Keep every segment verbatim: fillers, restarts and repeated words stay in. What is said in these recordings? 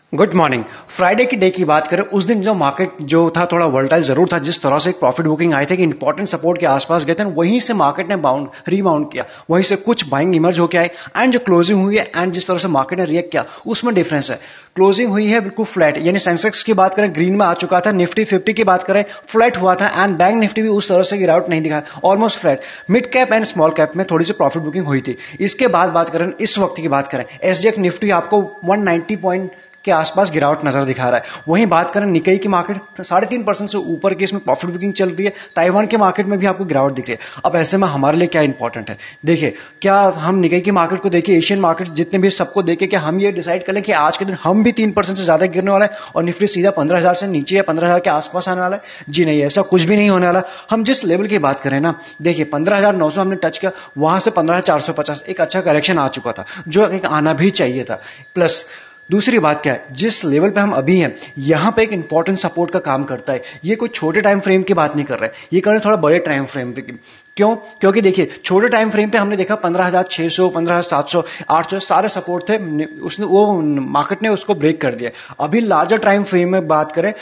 Good morning. Friday की day की बात करें, उस दिन जो मार्केट जो था थोड़ा वोलेटाइल जरूर था। जिस तरह से प्रॉफिट बुकिंग आए थे कि इंपॉर्टेंट सपोर्ट के आसपास गए थे, वहीं से मार्केट ने बाउंड रीबाउंड किया, वहीं से कुछ बाइंग इमर्ज होकर आए एंड जो क्लोजिंग हुई है एंड जिस तरह से मार्केट ने रिएक्ट किया उसमें डिफरेंस है। क्लोजिंग हुई है बिल्कुल फ्लैट, यानी सेंसेक्स की बात करें ग्रीन में आ चुका था, निफ्टी फिफ्टी की बात करें फ्लैट हुआ था एंड बैंक निफ्टी भी उस तरह से गिरावट नहीं दिखाया, almost flat. Mid cap and small cap में थोड़ी सी प्रॉफिट बुकिंग हुई थी। इसके बाद बात करें इस वक्त की बात करें, एसजीएक्स निफ्टी आपको वन नाइंटी पॉइंट के आसपास गिरावट नजर दिखा रहा है। वहीं बात करें निकाई की मार्केट साढ़े तीन परसेंट से ऊपर की इसमें प्रॉफिट बुकिंग चल रही है। ताइवान के मार्केट में भी आपको गिरावट दिख रही है। अब ऐसे में हमारे लिए क्या इंपॉर्टेंट है, देखिए क्या हम निकाई की मार्केट को देखिए, एशियन मार्केट जितने भी सबको देखे कि हम ये डिसाइड कर लें कि आज के दिन हम भी तीन परसेंट से ज्यादा गिरने वाला है और निफ्टी सीधा पंद्रह हजार से नीचे या पंद्रह हजार के आसपास आने वाला है। जी नहीं, ऐसा कुछ भी नहीं होने वाला। हम जिस लेवल की बात करें ना, देखिए पंद्रह हजार नौ सौ हमने टच किया, वहां से पंद्रह हजार चार सौ पचास एक अच्छा करेक्शन आ चुका था जो एक आना भी चाहिए था। प्लस दूसरी बात क्या है, जिस लेवल पे हम अभी हैं यहां पे एक इंपॉर्टेंट सपोर्ट का काम करता है। ये कोई छोटे टाइम फ्रेम की बात नहीं कर रहे, ये कर रहे थोड़ा बड़े टाइम फ्रेम पे। क्यों? क्योंकि देखिए छोटे टाइम फ्रेम पे हमने देखा पंद्रह हजार छह सौ, पंद्रह हजार सात सौ, आठ सौ सारे सपोर्ट थे, उसने वो मार्केट ने उसको ब्रेक कर दिया। अभी लार्जर टाइम फ्रेम में बात करें,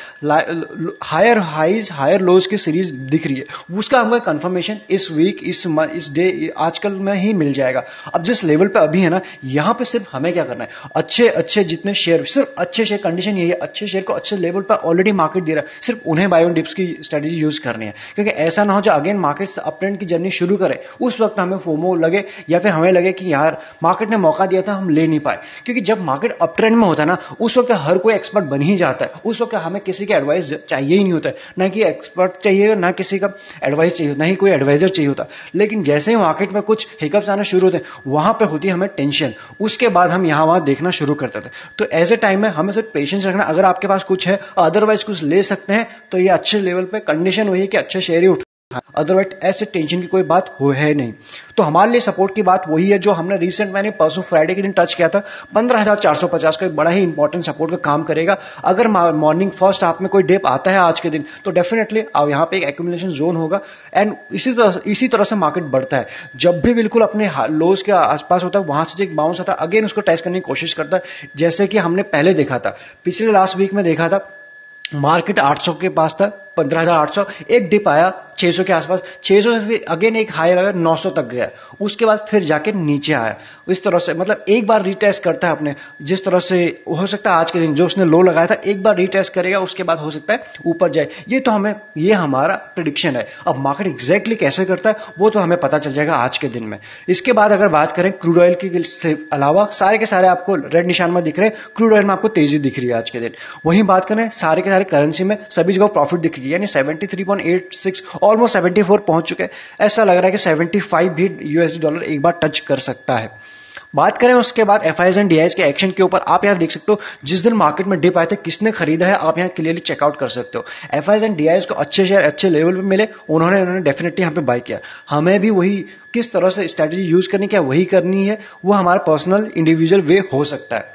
हायर हाइज हायर लोज की सीरीज दिख रही है, उसका हमको कंफर्मेशन इस वीक इस इस डे आजकल में ही मिल जाएगा। अब जिस लेवल पे अभी है ना, यहां पे सिर्फ हमें क्या करना है, अच्छे अच्छे जितने शेयर, सिर्फ अच्छे शेयर, कंडीशन यही है अच्छे शेयर को अच्छे लेवल पर ऑलरेडी मार्केट दे रहा है, सिर्फ उन्हें बाय ऑन डिप्स की स्ट्रेटेजी यूज करनी है। क्योंकि ऐसा ना हो जो अगेन मार्केट अप ट्रेंड की जर्नी शुरू करे, उस वक्त हमें फोमो लगे या फिर हमें लगे कि यार मार्केट ने मौका दिया था हम ले नहीं पाए। क्योंकि जब मार्केट अप ट्रेंड में होता है ना, उस वक्त हर कोई एक्सपर्ट बन ही जाता है, उस वक्त हमें किसी की एडवाइस चाहिए ही नहीं होता है, ना कि एक्सपर्ट चाहिए ना किसी का एडवाइस चाहिए, ना ही कोई एडवाइजर चाहिए होता। लेकिन जैसे ही मार्केट में कुछ हिकअप्स आना शुरू होते हैं, वहां पे होती है हमें टेंशन, उसके बाद हम यहां वहां देखना शुरू करते थे। तो एज ए टाइम में हमें सिर्फ पेशेंस रखना, अगर आपके पास कुछ है अदरवाइज कुछ ले सकते हैं, तो ये अच्छे लेवल पे कंडीशन वही है कि अच्छे शेयर ही उठ, अदरवाइज ऐसे टेंशन की कोई बात हो है नहीं। तो हमारे लिए सपोर्ट की बात वही है जो हमने रिसेंट मैंने परसों फ्राइडे के दिन टच किया था, पंद्रह हजार चार सौ पचास का एक बड़ा ही इंपॉर्टेंट सपोर्ट का काम करेगा। अगर मॉर्निंग फर्स्ट हाफ में कोई डिप आता है आज के दिन, तो डेफिनेटली यहां पे एक एक्यूमुलेशन जोन होगा एंड इसी तरह इसी तरह से मार्केट बढ़ता है। जब भी बिल्कुल अपने लोज के आसपास होता है, वहां से एक बाउंस आता है, अगेन उसको टेस्ट करने की कोशिश करता है। जैसे कि हमने पहले देखा था, पिछले लास्ट वीक में देखा था, मार्केट आठ सौ के पास था, पंद्रह हजार आठ सौ, एक डिप आया छह सौ के आसपास, छह सौ से फिर अगेन एक हाई लगा नौ सौ तक गया, उसके बाद फिर जाके नीचे आया। इस तरह से मतलब एक बार रीटेस्ट करता है अपने, जिस तरह से हो सकता है आज के दिन जो उसने लो लगाया था एक बार रीटेस्ट करेगा, उसके बाद हो सकता है ऊपर जाए। ये तो हमें ये हमारा प्रेडिक्शन है। अब मार्केट एग्जैक्टली कैसे करता है वो तो हमें पता चल जाएगा आज के दिन में। इसके बाद अगर बात करें क्रूड ऑयल की से अलावा, सारे के सारे आपको रेड निशान में दिख रहे हैं, क्रूड ऑयल में आपको तेजी दिख रही है आज के दिन। वहीं बात करें सारे के सारे करेंसी में सभी जगह प्रॉफिट दिख रही है, यानी seventy three point eight six almost seventy four पहुंच चुके हैं। ऐसा लग रहा है कि सेवेंटी फाइव भी यूएसडी डॉलर एक बार टच कर सकता है। बात करें उसके बाद एफआईआईज एंड डीआईज के एक्शन के ऊपर, आप यहां देख सकते हो जिस दिन मार्केट में डिप आए थे किसने खरीदा है, आप यहां क्लियरली चेकआउट कर सकते हो। एफआईआईज एंड डीआईज को अच्छे शेयर अच्छे लेवल पे मिले, उन्होंने उन्होंने डेफिनेटली यहां पे बाय किया। हमें भी वही किस तरह से स्ट्रेटेजी यूज करनी, क्या वही करनी है, वो हमारा पर्सनल इंडिविजुअल वे हो सकता है।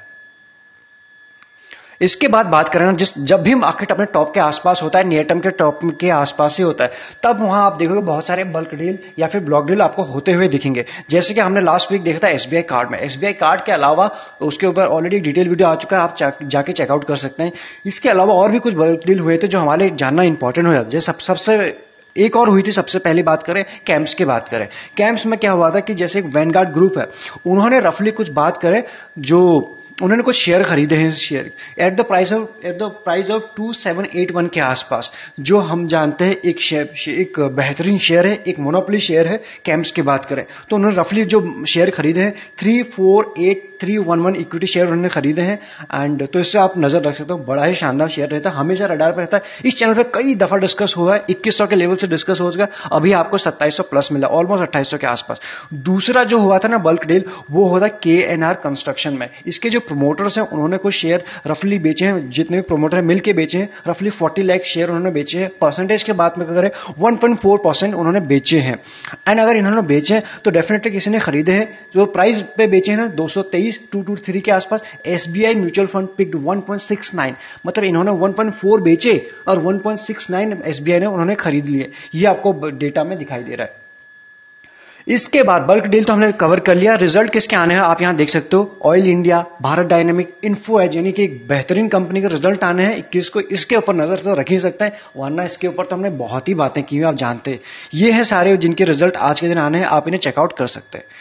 इसके बाद बात करें ना, जिस जब भी मार्केट अपने टॉप के आसपास होता है, नियर टर्म के टॉप के आसपास ही होता है, तब वहां आप देखोगे बहुत सारे बल्क डील या फिर ब्लॉक डील आपको होते हुए दिखेंगे। जैसे कि हमने लास्ट वीक देखा था एसबीआई कार्ड में, एसबीआई कार्ड के अलावा उसके ऊपर ऑलरेडी डिटेल वीडियो आ चुका है, आप जा, जाके चेकआउट कर सकते हैं। इसके अलावा और भी कुछ बल्क डील हुए थे जो हमारे लिए जानना इंपॉर्टेंट हो जाता है। जैसे सब, सबसे एक और हुई थी, सबसे पहले बात करें कैंप्स की बात करें, कैंप्स में क्या हुआ था कि जैसे एक वैनगार्ड ग्रुप है, उन्होंने रफली कुछ बात करें, जो उन्होंने कुछ शेयर खरीदे हैं, share at the price of at the price of two seven eight one के आसपास, जो हम जानते हैं एक शेयर एक बेहतरीन शेयर है, एक मोनोपोली शेयर है। कैंप्स की बात करें तो उन्होंने रफली जो शेयर खरीदे हैं three four eight three one one equity share उन्होंने खरीदे हैं। एंड तो इससे आप नजर रख सकते हो, बड़ा ही शानदार शेयर रहता है, हमेशा रडार पर रहता है। इस चैनल पर कई दफा डिस्कस हुआ है, इक्कीस सौ के लेवल से डिस्कस हो चुका है, अभी आपको सत्ताईस सौ प्लस मिला, ऑलमोस्ट अट्ठाईस सौ के आसपास। दूसरा जो हुआ था ना बल्क डील, वो होता के एन आर कंस्ट्रक्शन में। इसके जो प्रमोटर्स हैं उन्होंने कुछ शेयर रफली बेचे हैं, जितने भी प्रमोटर हैं मिलके बेचे हैं, रफली चालीस लाख शेयर उन्होंने बेचे हैं। परसेंटेज के बात में करें वन पॉइंट फोर परसेंट उन्होंने बेचे हैं। एंड अगर इन्होंने बेचे हैं तो डेफिनेटली किसी ने खरीदे हैं, जो प्राइस पे बेचे हैं ना दो सौ तेईस टू टू थ्री के आसपास। SBI mutual fund picked one point six nine, मतलब इन्होंने वन पॉइंट फोर बेचे और one point six nine SBI ने उन्होंने खरीद लिए। ये आपको डेटा में दिखाई दे रहा है। इसके बाद बल्क डील तो हमने कवर कर लिया। रिजल्ट किसके आने हैं आप यहां देख सकते हो, Oil India, Bharat Dynamic, Info Edge, यानी कि एक बेहतरीन कंपनी के रिजल्ट आने हैं इक्कीस को। इसके ऊपर नजर तो रख ही सकते हैं, वरना इसके ऊपर तो हमने बहुत ही बातें की हुई, आप जानते हैं। ये हैं सारे जिनके रिजल्ट आज के दिन आने हैं, आप इन्हें चेकआउट कर सकते हैं।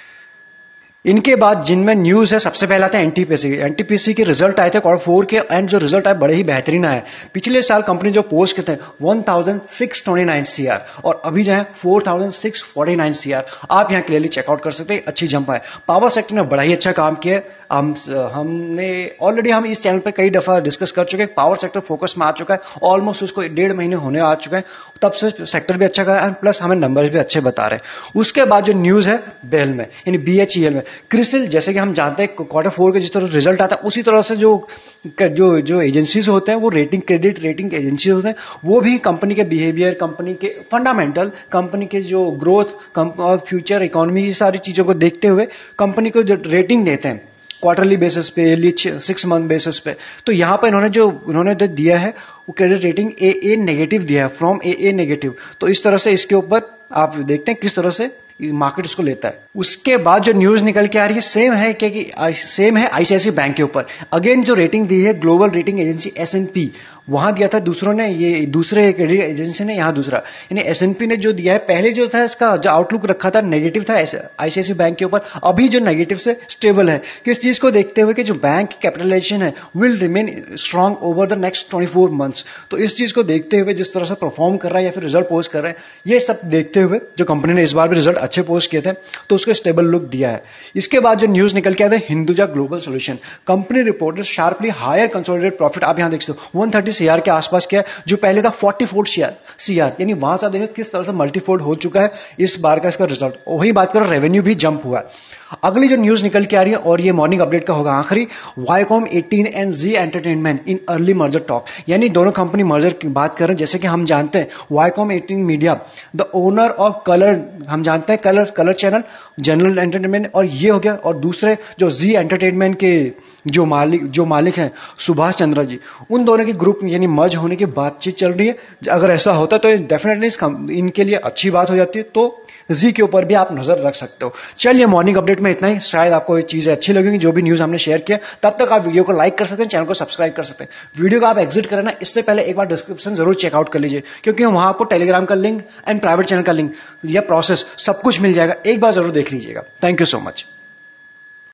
इनके बाद जिनमें न्यूज है, सबसे पहला था एनटीपीसी। एनटीपीसी के रिजल्ट आए थे क्वार्टर फोर के, एंड जो रिजल्ट आए बड़े ही बेहतरीन आए। पिछले साल कंपनी जो पोस्ट करते हैं one thousand six twenty nine CR, और अभी जो है four thousand six forty nine CR, आप यहां क्लियरली चेकआउट कर सकते हैं। अच्छी जंप आए। पावर सेक्टर ने बड़ा ही अच्छा काम किया। हम हमने ऑलरेडी हम इस चैनल पे कई दफा डिस्कस कर चुके हैं। पावर सेक्टर फोकस में आ चुका है, ऑलमोस्ट उसको डेढ़ महीने होने आ चुका है, तब से सेक्टर भी अच्छा कर रहा है, प्लस हमें नंबर्स भी अच्छे बता रहे हैं। उसके बाद जो न्यूज है बेल में, यानी बीएचईएल में, क्रिसिल, जैसे कि हम जानते हैं क्वार्टर फोर के जिस तरह रिजल्ट आता है, उसी तरह से जो जो जो एजेंसीज होते हैं, वो रेटिंग क्रेडिट रेटिंग एजेंसीज होते हैं, वो भी कंपनी के बिहेवियर, कंपनी के फंडामेंटल, कंपनी के जो ग्रोथ और फ्यूचर इकोनॉमी, ये सारी चीजों को देखते हुए कंपनी को जो रेटिंग देते हैं क्वार्टरली बेसिस पे, सिक्स मंथ बेसिस पे। तो यहां पर इन्होंने जो इन्होंने जो दिया है वो credit rating A A negative दिया है, फ्रॉम ए ए नेगेटिव। तो इस तरह से इसके ऊपर आप देखते हैं किस तरह से मार्केट इसको लेता है। उसके बाद जो न्यूज निकल के आ रही है सेम है क्या कि सेम है आईसीआईसीआई बैंक के ऊपर। अगेन जो रेटिंग दी है global rating agency S and P, वहां दिया था दूसरों ने, ये दूसरे क्रेडिट एजेंसी ने यहां दूसरा, यानी एस एंड पी ने जो दिया है, पहले जो था इसका जो आउटलुक रखा था नेगेटिव था आईसीआईसीआई बैंक के ऊपर, अभी जो नेगेटिव से स्टेबल है। किस चीज को देखते हुए कि जो बैंक की कैपिटलाइजेशन है will remain strong over the next twenty four months. तो इस चीज को देखते हुए, जिस तरह से परफॉर्म कर रहा है या फिर रिजल्ट पोस्ट कर रहा है, ये सब देखते हुए जो कंपनी ने इस बार भी रिजल्ट अच्छे पोस्ट किए थे, तो उसको स्टेबल लुक दिया है। इसके बाद जो न्यूज निकल के आया था Hinduja global solution, company reported sharply higher consolidated profit, आप यहां देख सकते हो वन थर्टी सीआर के आसपास किया, जो पहले था फोर्टी फोर सीआर, यानी वहां से देखो किस तरह से मल्टीफोल्ड हो चुका है इस बार का इसका रिजल्ट। वही बात करें, रेवेन्यू भी जंप हुआ है। अगली जो न्यूज निकल के आ रही है, और ये मॉर्निंग अपडेट का होगा आखिरी, Viacom eighteen and Zee entertainment in early merger talk, यानी दोनों कंपनी मर्जर की बात कर रहे हैं। जैसे कि हम जानते हैं Viacom eighteen media the owner of colour, हम जानते हैं colour colour channel, general entertainment, और ये हो गया, और दूसरे जो जी एंटरटेनमेंट के जो मालिक जो मालिक हैं सुभाष चंद्रा जी, उन दोनों के ग्रुप यानी मर्ज होने की बातचीत चल रही है। अगर ऐसा होता तो डेफिनेटली इनके लिए अच्छी बात हो जाती है। तो जी के ऊपर भी आप नजर रख सकते हो। चलिए मॉर्निंग अपडेट में इतना ही। शायद आपको ये चीजें अच्छी लगेंगी जो भी न्यूज हमने शेयर किया। तब तक आप वीडियो को लाइक कर सकते हैं, चैनल को सब्सक्राइब कर सकते हैं। वीडियो को आप एग्जिट करें ना, इससे पहले एक बार डिस्क्रिप्शन जरूर चेकआउट कर लीजिए, क्योंकि वहां आपको टेलीग्राम का लिंक एंड प्राइवेट चैनल का लिंक या प्रोसेस सब कुछ मिल जाएगा। एक बार जरूर देख लीजिएगा। Thank you so much.